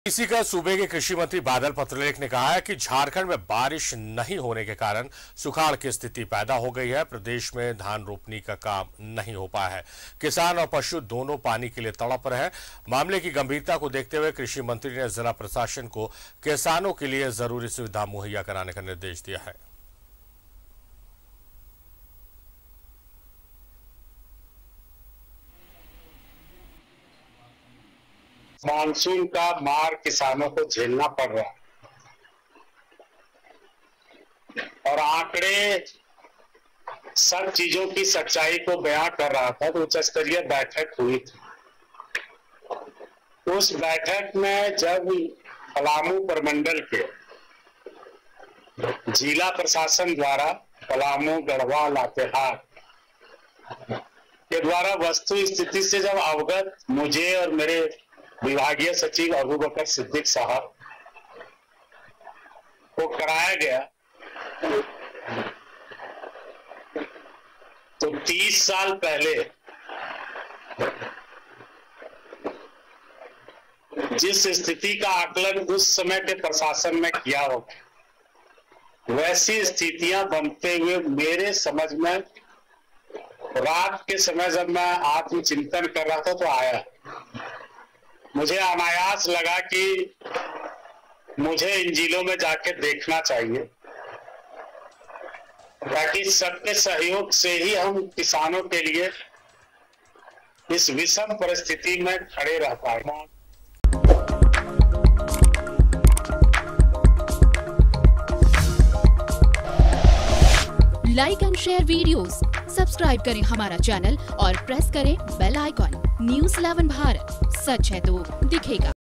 इसी का सूबे के कृषि मंत्री बादल पत्रलेख ने कहा है कि झारखंड में बारिश नहीं होने के कारण सुखाड़ की स्थिति पैदा हो गई है। प्रदेश में धान रोपनी का काम नहीं हो पाया है। किसान और पशु दोनों पानी के लिए तड़प रहे हैं। मामले की गंभीरता को देखते हुए कृषि मंत्री ने जिला प्रशासन को किसानों के लिए जरूरी सुविधा मुहैया कराने का निर्देश दिया है। मानसून का मार किसानों को झेलना पड़ रहा है और आंकड़े सब चीजों की सच्चाई को बयां कर रहा था। तो उच्च स्तरीय बैठक हुई थी। उस बैठक में जब पलामू प्रमंडल के जिला प्रशासन द्वारा पलामू, गढ़वा, लातेहार के द्वारा वस्तु स्थिति से जब अवगत मुझे और मेरे विभागीय सचिव अबू बकर सिद्दीक साहब को कराया गया, तो 30 साल पहले जिस स्थिति का आकलन उस समय के प्रशासन ने किया हो, वैसी स्थितियां बनते हुए मेरे समझ में रात के समय जब मैं आत्मचिंतन कर रहा था तो आया, मुझे अनायास लगा कि मुझे इन जिलों में जाके देखना चाहिए ताकि सबके सहयोग से ही हम किसानों के लिए इस विषम परिस्थिति में खड़े रह पाए। Like and share videos, subscribe करें हमारा चैनल और प्रेस करें बेल आइकॉन। न्यूज़ 11 भारत, सच है तो दिखेगा।